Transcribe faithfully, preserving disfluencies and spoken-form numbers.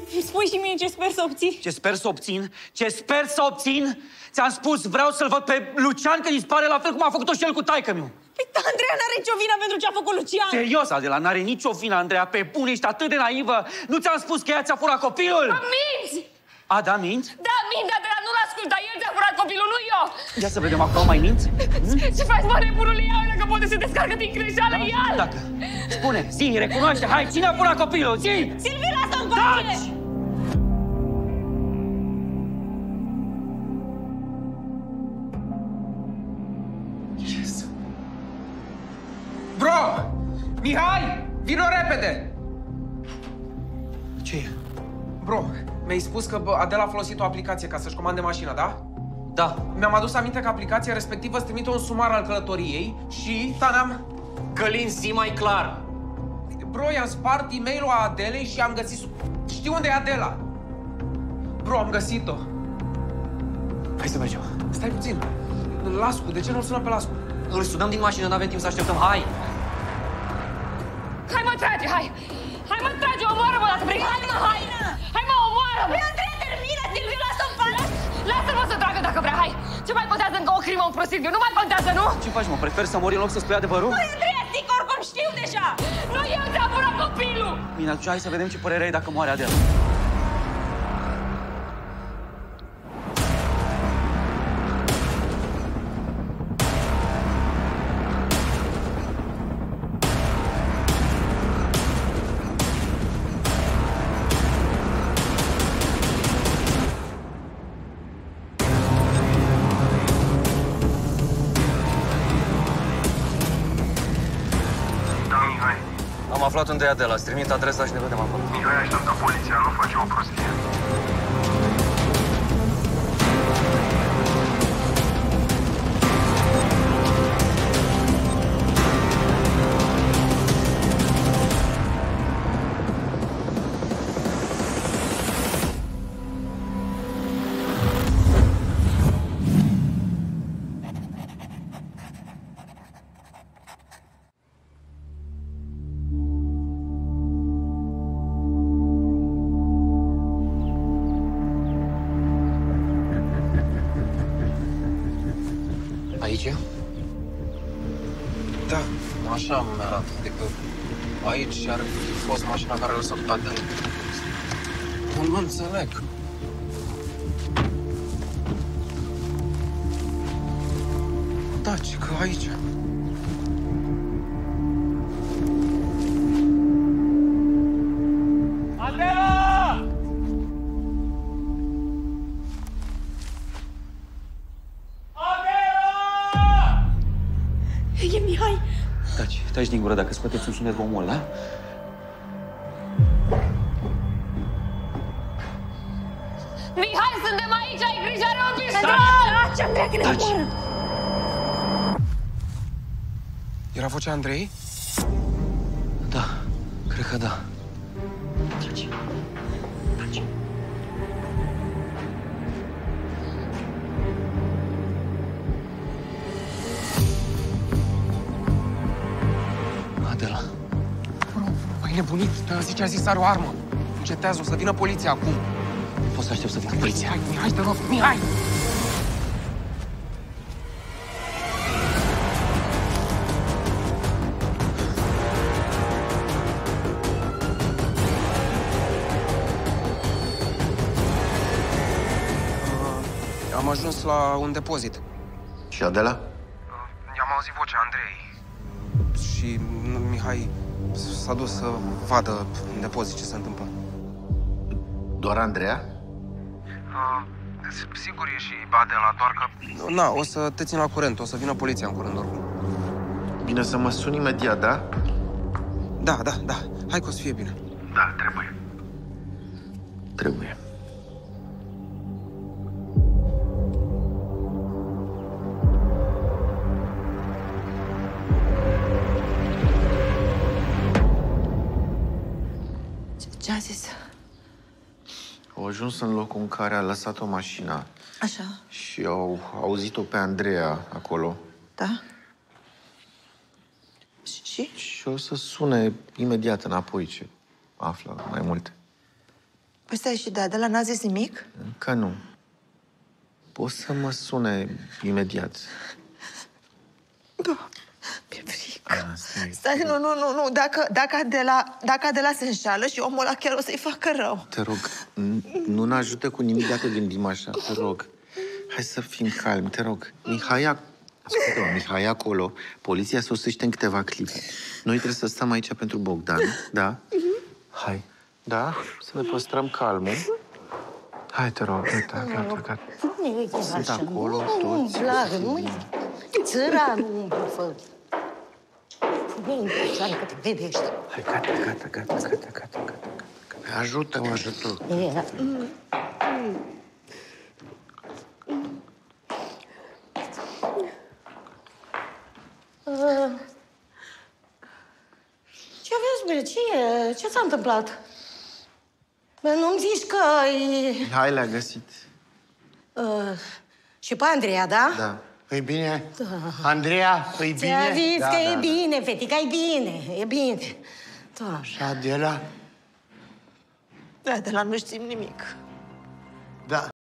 spui și mie ce sper să obții? Ce sper să obțin? Ce sper să obțin? Ți-am spus, vreau să-l văd pe Lucian că dispare la fel cum a făcut-o și el cu taică-miu. Păi, Andreea n-are nicio vină pentru ce a făcut Lucian. Serios, Adela, n-are nicio vină, Andreea. Pe bune, ești atât de naivă. Nu ți-am spus că ea ți-a furat copilul? Mă minți! A, da, minți? Da, mint, Andreea, nu-l ascult, dar el ți-a furat copilul, nu eu! Ia să vedem acum, mai minți? Ce faci, mă, nebunule? Ia uite că poate se descarcă din greșeală, Da, ia-l! dacă. Spune, zi, recunoaște, hai, cine a furat copilul, zi! Silviu, lasă-mi pace! Taci! Yes. Bro! Mihai! Vino repede! Ce e? Bro, mi-ai spus că bă, Adela a folosit o aplicație ca să-și comande mașina, da? Da. Mi-am adus aminte că aplicația respectivă îți trimite un sumar al călătoriei și, Tanam... Călin, zi mai clar! Bro, i-am spart e-mail-ul a Adelei și am găsit... Știi unde e Adela? Bro, am găsit-o. Hai să mergem. Stai puțin. Lascu, de ce nu-l sunăm pe Lascu? Îl sunăm din mașină, n-avem timp să așteptăm, hai! Hai, mă, trage, hai! Hai, mă, trage, omoară-mă dacă vrei! Hai, mă, hai! Hai, mă, omoară-mă! Păi, Andreea, termină, Silviu, lasă-mi pace! Lasă-l, mă, să tragă dacă vrea, hai! Ce mai contează încă o crimă, un prosilviu? Nu mai contează, nu? Ce faci, mă? Prefer să mori în loc să spui adevărul? Păi, Andreea, zic, oricum știu deja! Nu eu ți-am furat copilul! Bine, atunci hai să vedem ce părere ai dacă moare Adela. Am aflat unde e Adela, îți trimit adresa și ne vedem acolo. Mihai, așteaptă poliția, nu face o prostie. Aici? Da, așa mi arată. Adică aici ar fi fost mașina care a lăsat pe Adela. Nu mă înțeleg. Da, ce că aici. Adela! E Mihai! Taci, taci din gură, dacă scoateți un sunet omul, da? Mihai, suntem aici, ai grijă, are un pistol! Taci, Andreea, că ne omoară! Era vocea Andrei? Da, cred că da. Taci. Taci. Adela. Păi nebunit, zice, a zis are o armă. Încetează, o să vină poliția acum. Poți să aștept să vină poliția. Hai, Mihai, te rog, Mihai! Am ajuns la un depozit. Și Adela? I-am auzit vocea Andrei. Și Mihai s-a dus să vadă în depozit ce se întâmplă. Doar Andreea? Uh, sigur e și Adela, doar că... Na, o să te țin la curent, o să vină poliția în curând oricum. Bine, să mă suni imediat, da? Da, da, da. Hai că o să fie bine. Da, trebuie. Trebuie. Ce a zis? Au ajuns în locul în care a lăsat-o mașina. Așa. Și au auzit-o pe Andreea acolo. Da? Și? Și o să sune imediat înapoi ce află mai multe. Păi stai, și de Adela n-a zis nimic? Încă nu. Poți să mă sune imediat. Da, mi-e frică. Ah, stai. Stai, nu, nu, nu, nu. Dacă, dacă, Adela, dacă Adela se înșală și omul ăla chiar o să-i facă rău. Te rog, nu ne ajută cu nimic dacă gândim așa, te rog. Hai să fim calmi, te rog. Mihai, ascultă-mă, Mihai acolo, poliția sosește în câteva clipe. Noi trebuie să stăm aici pentru Bogdan, da? Hai, da? Să ne păstrăm calmul. Hai, te rog, gata, gata, gata. Nu uite Sunt așa, acolo, nu toți. umbla, nu țăranul umblă, fă. Nu așa, că te vedești. Hai, gata, gata, gata, gata, gata, gata. Ajută-mă, ajută. E, Uh, ce aveți, bine? Ce e? Ce s-a întâmplat? Bă, nu-mi zici că e... Hai, le-a găsit. Uh, și pe Andreea, da? Da. E bine? Da. Andreea, e bine? Ți-a zis da, că da, e da. bine, fetica, e bine, e bine. Doamne. Și Adela? De Adela nu știm nimic. Da.